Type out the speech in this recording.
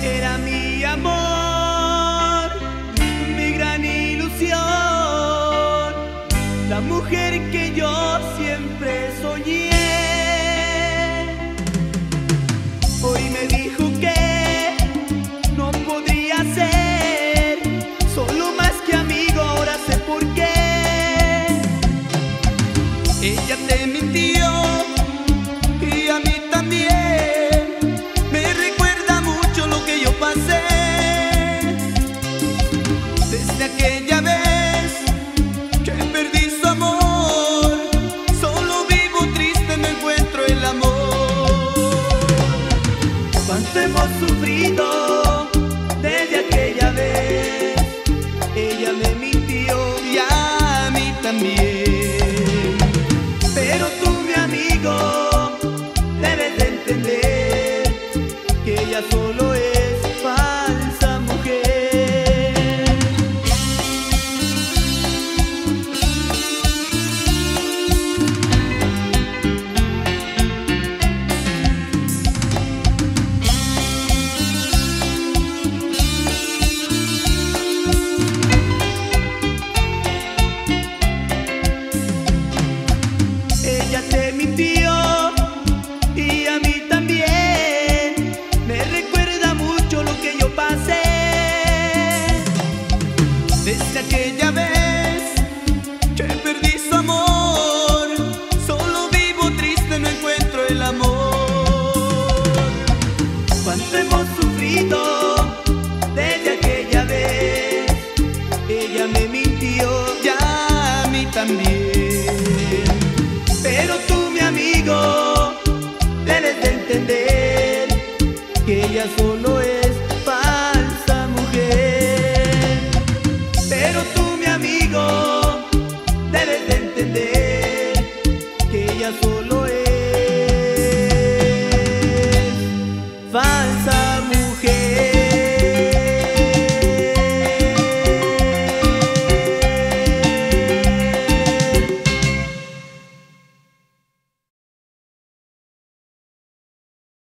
Era mi amor, mi gran ilusión, la mujer que yo siempre soñé. Hoy me dijo que no podría ser solo más que amigo, ahora sé por qué. Ella te mintió y a mí también. Me recuerda mucho lo que yo pasé. Desde aquella vez que perdí su amor, solo vivo triste, no encuentro el amor. Cuánto hemos sufrido desde aquella vez. Ella me mintió y a mí también. Pero tú, mi amigo, debes de entender que ella solo es falsa mujer. Ella te mintió y a mí también. Me recuerda mucho lo que yo pasé. Desde aquella vez que perdí su amor, solo vivo triste, no encuentro el amor. Cuánto hemos sufrido desde aquella vez. Ella me mintió y a mí también. Pero tú, mi amigo, debes de entender que ella solo es